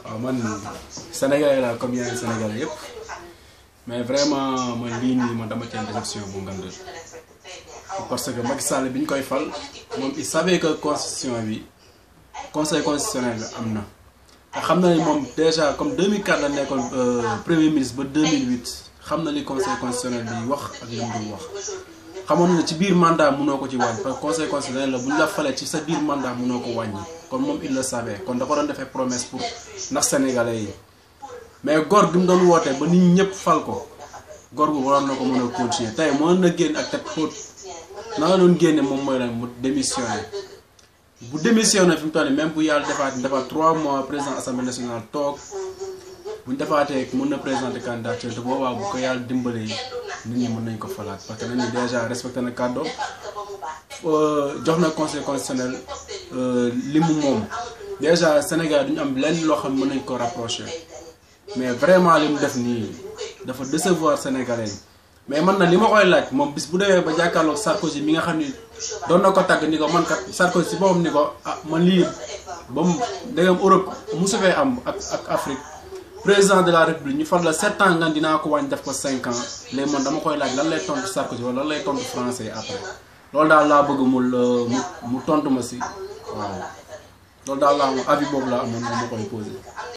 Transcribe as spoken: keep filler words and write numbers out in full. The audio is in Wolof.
waaw man Sénégalais laa comme yeneen Sénégalais yëpp mais vraiment man lii nii man dama ci am déception bu ngand parce que Macky Sall bi ñu koy fal moom il savait que constitution bi conseil constitutionnel bi am na te xam na ni moom déjà comme deux mille quatre la nekkoon premier ministre ba deux mille huit xam na li conseil constitutionnel bi wax ak li mu dul wax xamoon na ci biir mandat mënoo ko ci wàññi parce que conseil constitutionnel la bu ñu la falee ci sa biir mandat mënoo ko wàññi kon moom il le savait kon da ko doon defee promesse pour ndax sénégalais yi mais góor gi mu doon woote ba nit ñëpp fal ko góor gu waroon na ko mën a continuer tey mën na génn ak teg xóot na la doon génne moom mooy lan mu démissionné bu démissionné fi mu toll nii même bu yàlla defaat defaat trois mois président assemblée nationale toog bu ñu defaatee mën na présenter candidature te boobaa bu ko yàlla dimbalee nit ñi mën nañ ko falaat parce que nañu déjà respecté na kàddoom jox na conseil constitutionnel li mu moom déjà Sénégal duñu am lenn loo xam mën nañ ko rapproché mais vraiment li mu def nii dafa décevoir sénégalais yi mais man na li ma koy laaj moom bis bu demee ba jàkkaarloog Sarkozy mi nga xam ni doon na ko tàgg ni ko man kat Sarkozy si boppam ni ko ah man lii ba mu dégam Europe musu fee am ak ak Afrique président de la république ñu far la sept ans nga dinaa ko wàññi def ko cinq ans léegi man dama koy laaj lan lay tontu Sarkozy wala lan lay tontu français après loolu daal laa bëgg mu mu mu tontu ma si waaw loolu daal laa avis boobu laa amoon ma koy posé.